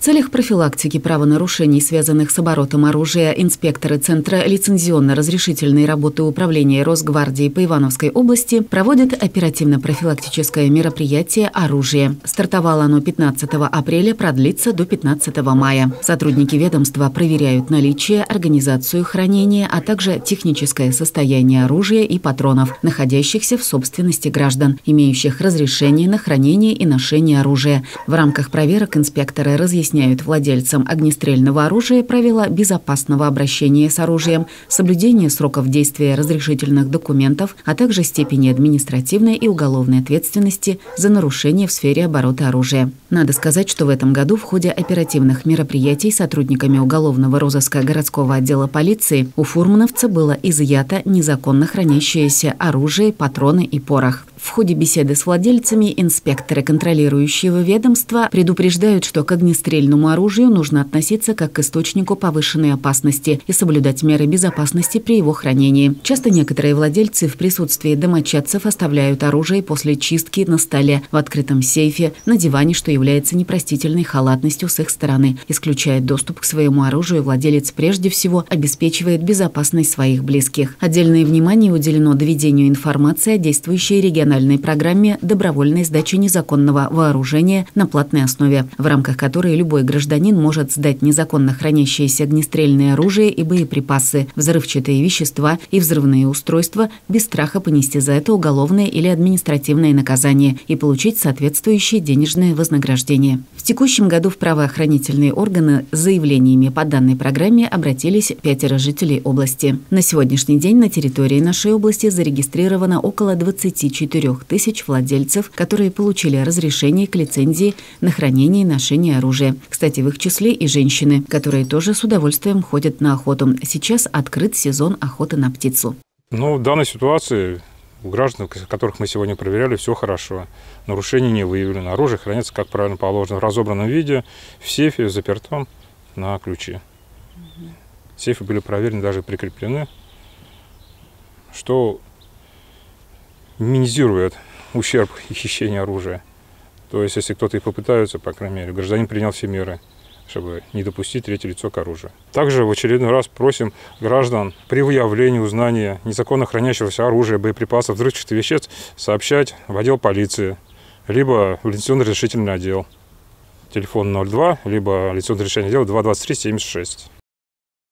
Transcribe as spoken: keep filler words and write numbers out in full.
целях профилактики правонарушений, связанных с оборотом оружия, инспекторы Центра лицензионно-разрешительной работы Управления Росгвардии по Ивановской области проводят оперативно-профилактическое мероприятие «Оружие». Стартовало оно пятнадцатого апреля, продлится до пятнадцатого мая. Сотрудники ведомства проверяют наличие, организацию хранения, а также техническое состояние оружия и патронов, находящихся в собственности граждан, имеющих разрешение на хранение и ношение оружия. В рамках проверок инспекторы разъясняют владельцам огнестрельного оружия правила безопасного обращения с оружием, соблюдение сроков действия разрешительных документов, а также степени административной и уголовной ответственности за нарушение в сфере оборота оружия. Надо сказать, что в этом году в ходе оперативных мероприятий сотрудниками уголовного розыска городского отдела полиции у фурмановца было изъято незаконно хранящееся оружие, патроны и порох. В ходе беседы с владельцами инспекторы контролирующего ведомства предупреждают, что к огнестрельному оружию нужно относиться как к источнику повышенной опасности и соблюдать меры безопасности при его хранении. Часто некоторые владельцы в присутствии домочадцев оставляют оружие после чистки на столе, в открытом сейфе, на диване, что является непростительной халатностью с их стороны. Исключает доступ к своему оружию, владелец прежде всего обеспечивает безопасность своих близких. Отдельное внимание уделено доведению информации о действующей региональной программе добровольной сдачи незаконного вооружения на платной основе, в рамках которой любой гражданин может сдать незаконно хранящееся огнестрельное оружие и боеприпасы, взрывчатые вещества и взрывные устройства без страха понести за это уголовное или административное наказание и получить соответствующее денежное вознаграждение. В текущем году в правоохранительные органы с заявлениями по данной программе обратились пятеро жителей области. На сегодняшний день на территории нашей области зарегистрировано около двадцати четырёх тысяч владельцев, которые получили разрешение к лицензии на хранение и ношение оружия. Кстати, в их числе и женщины, которые тоже с удовольствием ходят на охоту. Сейчас открыт сезон охоты на птицу. Ну, в данной ситуации у граждан, которых мы сегодня проверяли, все хорошо. Нарушений не выявлено. Оружие хранится, как правильно положено, в разобранном виде, в сейфе, запертом на ключи. Сейфы были проверены, даже прикреплены, что минимизирует ущерб и хищения оружия. То есть, если кто-то и попытается, по крайней мере, гражданин принял все меры, чтобы не допустить третье лицо к оружию. Также в очередной раз просим граждан при выявлении, узнании незаконно хранящегося оружия, боеприпасов, взрывчатых веществ сообщать в отдел полиции, либо в лицензионно-разрешительный отдел. Телефон ноль два, либо лицензионно-разрешительный отдел два двадцать три семьдесят шесть.